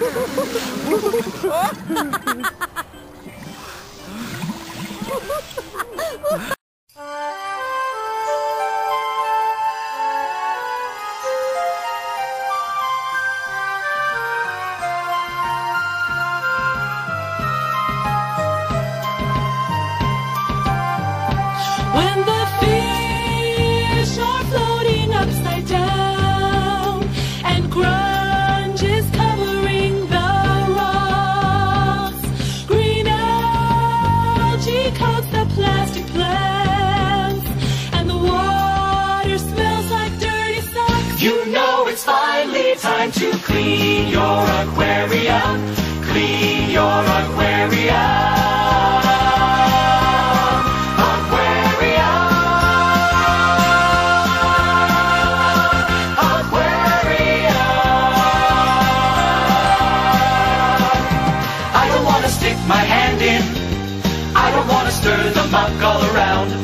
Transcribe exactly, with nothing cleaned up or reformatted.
When the fish are floating upside down and grunge is covering the rocks, green algae coats the plastic plants, and the water smells like dirty socks. You know it's finally time to clean your aquarium. Clean your aquarium. My hand in, I don't want to stir the muck all around.